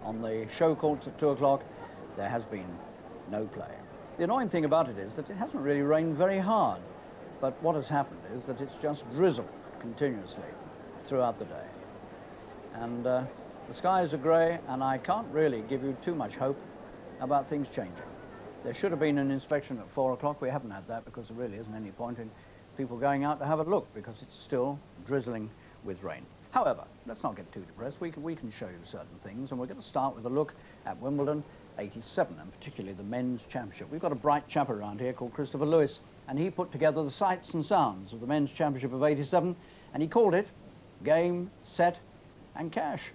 On the show courts at 2 o'clock, there has been no play. The annoying thing about it is that it hasn't really rained very hard, but what has happened is that it's just drizzled continuously throughout the day. And the skies are grey, and I can't really give you too much hope about things changing. There should have been an inspection at 4 o'clock. We haven't had that because there really isn't any point in people going out to have a look because it's still drizzling with rain. However, let's not get too depressed. We can show you certain things, and we're going to start with a look at Wimbledon 87, and particularly the men's championship. We've got a bright chap around here called Christopher Lewis, and he put together the sights and sounds of the men's championship of 87, and he called it Game, Set and Cash.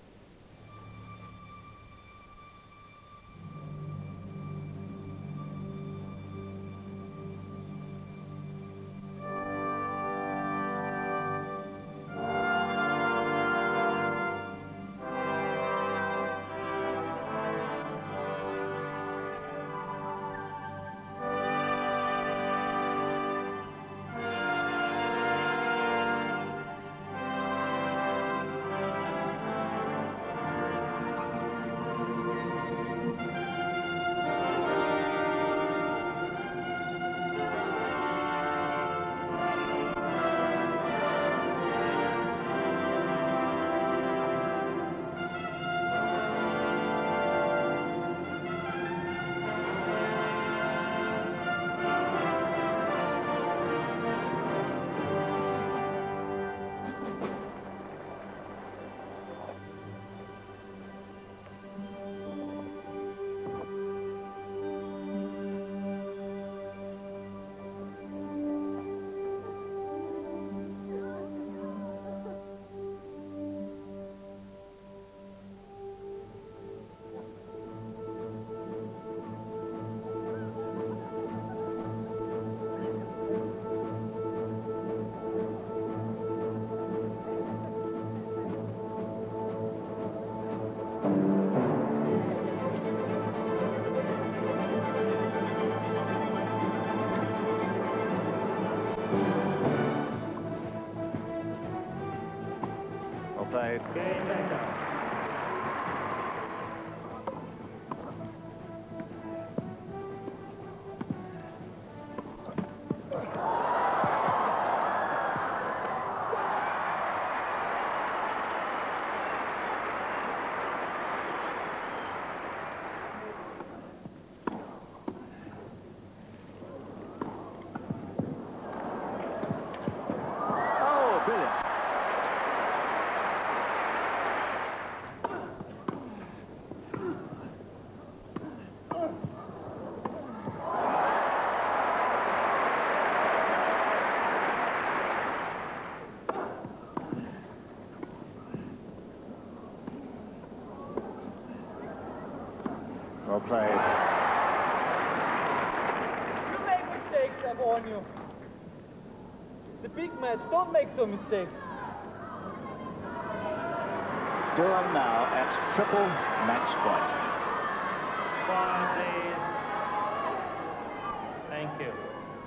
Played. Oh, brilliant. Well played. You make mistakes, I warn you. The big match, don't make some mistakes. Durham now at triple match point. Fine, please. Thank you.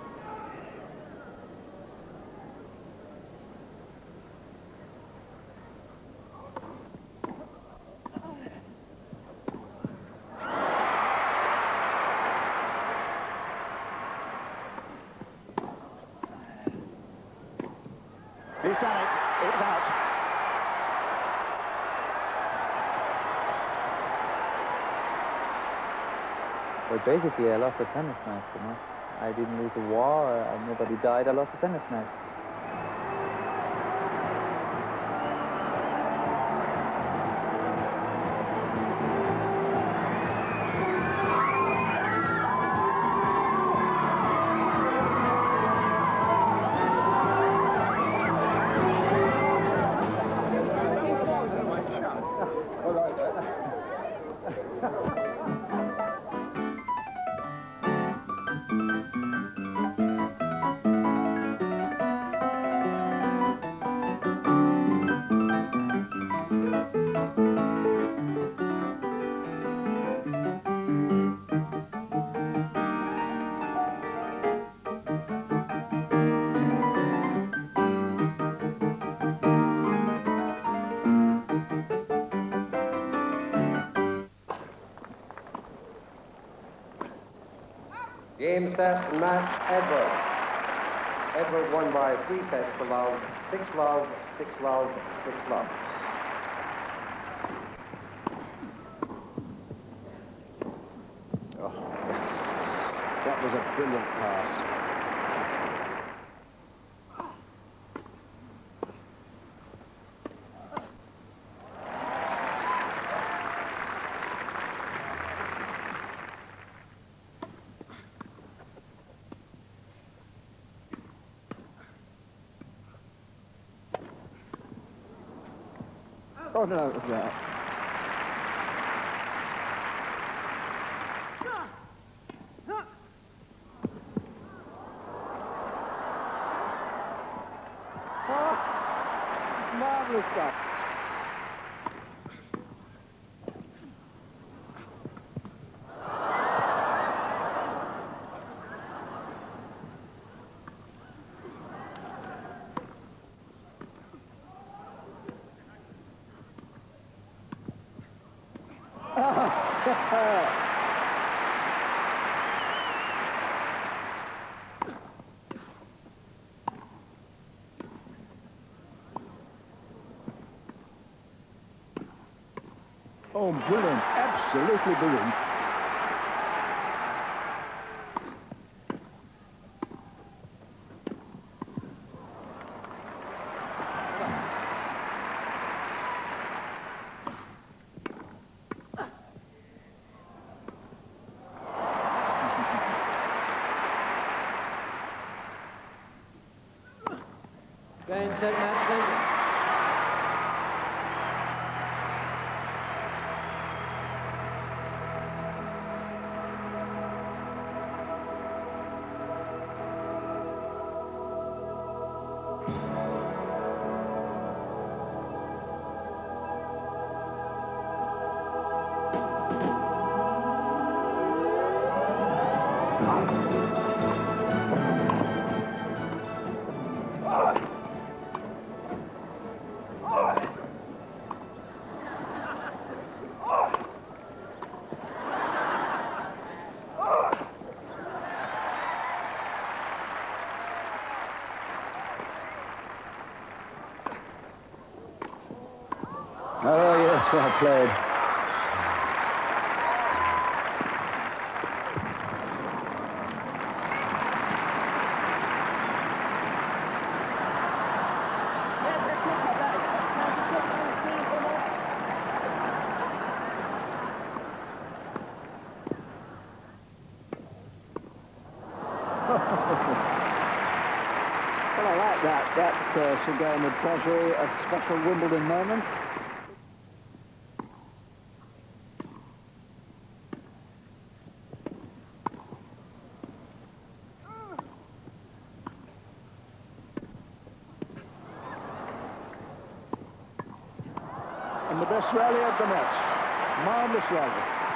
He's done it. It's out. Well, basically, I lost a tennis match, you know. I didn't lose a war, nobody died, I lost a tennis match. Game, set, match, Edward. Edward won by 3 sets to love, 6-love, 6-love, 6-love. Oh, yes. That was a brilliant pass. Oh no, it was that. Oh, marvelous stuff. Oh, brilliant. Absolutely brilliant. Game, set, match, then. Oh, yes, well played. Well, I like that. That should go in the treasury of special Wimbledon moments. And the best rally of the match. Marvellous rally.